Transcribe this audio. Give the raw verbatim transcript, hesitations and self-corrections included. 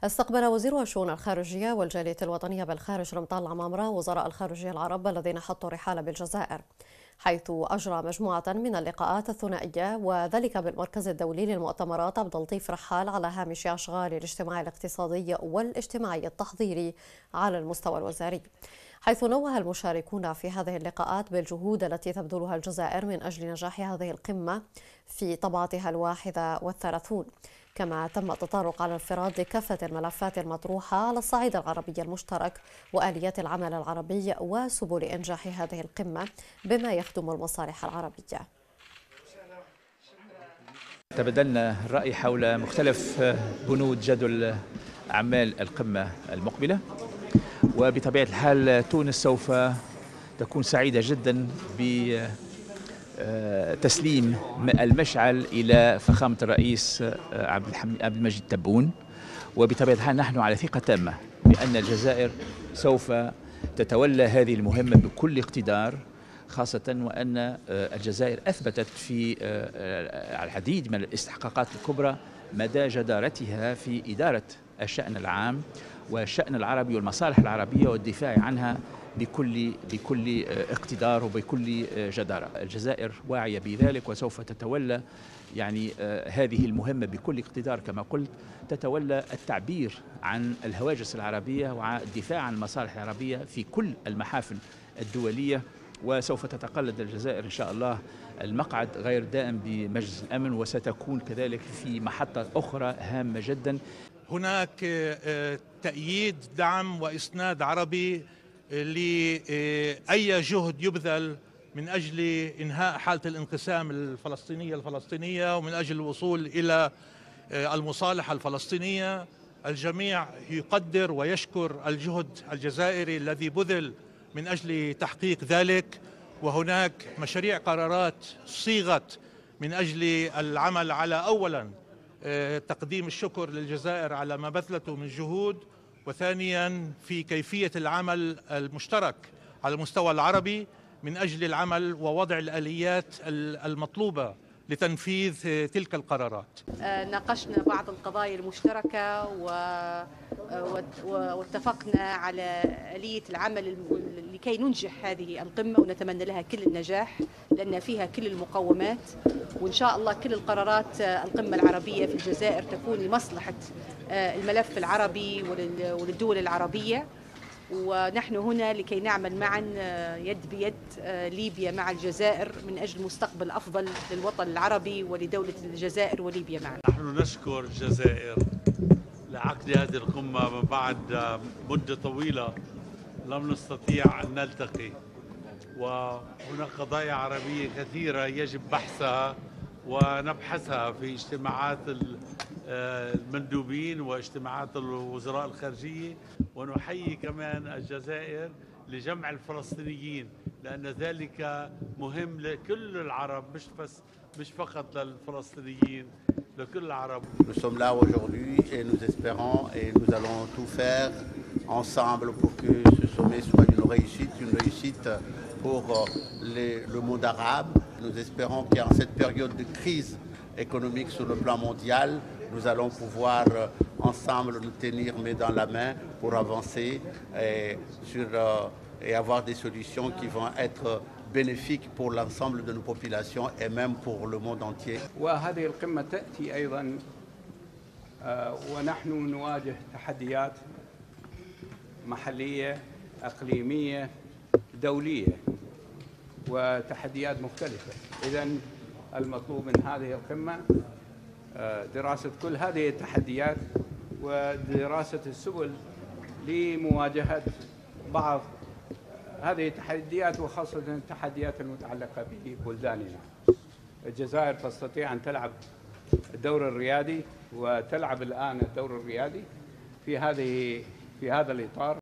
استقبل وزير الشؤون الخارجية والجالية الوطنية بالخارج رمضان العمامرة وزراء الخارجية العرب الذين حطوا الرحال بالجزائر، حيث أجرى مجموعة من اللقاءات الثنائية وذلك بالمركز الدولي للمؤتمرات عبد اللطيف رحال على هامش أشغال الاجتماع الاقتصادي والاجتماعي التحضيري على المستوى الوزاري، حيث نوه المشاركون في هذه اللقاءات بالجهود التي تبذلها الجزائر من أجل نجاح هذه القمة في طبعتها الواحدة والثلاثون. كما تم التطرق على الانفراد لكافة الملفات المطروحة على الصعيد العربي المشترك وآليات العمل العربي وسبل إنجاح هذه القمة بما يخدم المصالح العربية. تبادلنا الرأي حول مختلف بنود جدول أعمال القمة المقبلة، وبطبيعة الحال تونس سوف تكون سعيدة جدا ب تسليم المشعل إلى فخامة الرئيس عبد الحميد عبد المجيد تبون. وبطبيعة الحال نحن على ثقة تامة بأن الجزائر سوف تتولى هذه المهمة بكل اقتدار، خاصة وأن الجزائر أثبتت في العديد من الاستحقاقات الكبرى مدى جدارتها في إدارة الشأن العام والشأن العربي والمصالح العربية والدفاع عنها بكل بكل اقتدار وبكل جدارة. الجزائر واعية بذلك وسوف تتولى يعني هذه المهمة بكل اقتدار، كما قلت تتولى التعبير عن الهواجس العربية والدفاع عن المصالح العربية في كل المحافل الدولية، وسوف تتقلد الجزائر إن شاء الله المقعد غير دائم بمجلس الأمن، وستكون كذلك في محطة أخرى هامة جدا. هناك تأييد دعم وإسناد عربي لأي جهد يبذل من أجل إنهاء حالة الانقسام الفلسطينية الفلسطينية ومن أجل الوصول إلى المصالحة الفلسطينية. الجميع يقدر ويشكر الجهد الجزائري الذي بذل من أجل تحقيق ذلك، وهناك مشاريع قرارات صيغت من أجل العمل على أولا تقديم الشكر للجزائر على ما بذلته من جهود، وثانيا في كيفية العمل المشترك على المستوى العربي من أجل العمل ووضع الآليات المطلوبة لتنفيذ تلك القرارات. ناقشنا بعض القضايا المشتركة واتفقنا على آلية العمل لكي ننجح هذه القمة، ونتمنى لها كل النجاح لأن فيها كل المقومات، وإن شاء الله كل القرارات القمة العربية في الجزائر تكون لمصلحة الملف العربي وللدول العربية، ونحن هنا لكي نعمل معا يد بيد ليبيا مع الجزائر من أجل مستقبل أفضل للوطن العربي ولدولة الجزائر وليبيا معا. نحن نشكر الجزائر لعقد هذه القمة من بعد مدة طويلة لم نستطيع أن نلتقي، وهناك قضايا عربية كثيرة يجب بحثها ونبحثها في اجتماعات المندوبين واجتماعات الوزراء الخارجية، ونحيي كمان الجزائر لجمع الفلسطينيين لأن ذلك مهم لكل العرب، مش بس مش فقط للفلسطينيين، لكل العرب. Nous sommes là aujourd'hui et nous espérons et nous allons tout faire ensemble pour que ce sommet soit une réussite, une réussite pour les, le monde arabe. Nous espérons qu'en cette période de crise économique sur le plan mondial, nous allons pouvoir ensemble nous tenir main dans la main pour avancer et, sur, et avoir des solutions qui vont être bénéfiques pour l'ensemble de nos populations et même pour le monde entier. وهذه القمة تأتي أيضا ونحن نواجه تحديات محلية إقليمية دولية وتحديات مختلفة. إذن المطلوب من هذه القمة دراسة كل هذه التحديات ودراسة السبل لمواجهة بعض هذه التحديات، وخاصة التحديات المتعلقة ببلداننا. الجزائر تستطيع أن تلعب الدور الريادي وتلعب الآن الدور الريادي في هذه في هذا الإطار.